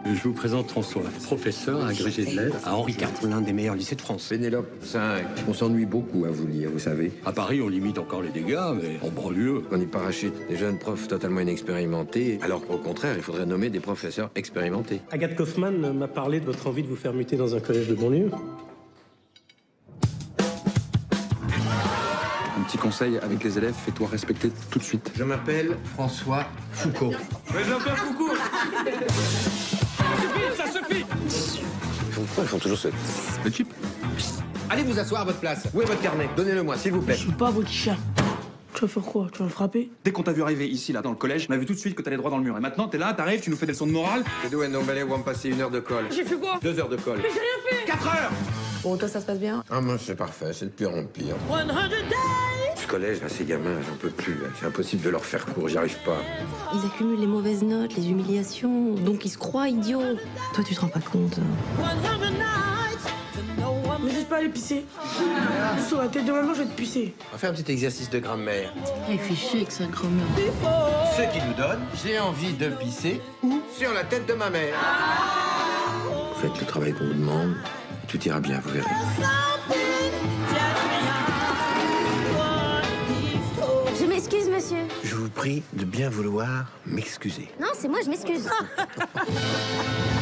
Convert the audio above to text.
Je vous présente François, professeur agrégé de lettres à Henri IV. L'un des meilleurs lycées de France. Pénélope 5. On s'ennuie beaucoup à vous lire, vous savez. À Paris, on limite encore les dégâts, mais en banlieue... On y parachute des jeunes profs totalement inexpérimentés, alors qu'au contraire, il faudrait nommer des professeurs expérimentés. Agathe Kaufmann m'a parlé de votre envie de vous faire muter dans un collège de banlieue. Un petit conseil avec les élèves, fais-toi respecter tout de suite. Je m'appelle François Foucault. Mais Jean-Pierre Foucault. Ça suffit. Pourquoi ils font toujours ce... Le chip. Allez vous asseoir à votre place. Où est votre carnet? Donnez-le-moi, s'il vous plaît. Je suis pas votre chien. Tu vas faire quoi? Tu vas me frapper? Dès qu'on t'a vu arriver ici, là, dans le collège, on a vu tout de suite que t'allais droit dans le mur. Et maintenant, t'es là, t'arrives, tu nous fais des leçons de morale. Les deux NOMBALais vont me passer 1 heure de colle. J'ai fait quoi? 2 heures de colle. Mais j'ai rien fait! 4 heures. Bon, toi, ça se passe bien? Ah, moi, c'est parfait, c'est de pire en pire. 100 days! Ce collège, là, ces gamins, j'en peux plus. Là. C'est impossible de leur faire court, j'y arrive pas. Ils accumulent les mauvaises notes, les humiliations, donc ils se croient idiots. Toi, tu te rends pas compte. Mais j'ose pas aller pisser. Sur la tête de maman, je vais te pisser. On va faire un petit exercice de grammaire. Réfléchis avec sa grand-mère. Ce qui nous donne, j'ai envie de pisser où? Sur la tête de ma mère. Faites le travail qu'on vous demande, et tout ira bien, vous verrez. Je m'excuse, monsieur. Je vous prie de bien vouloir m'excuser. Non, c'est moi, je m'excuse.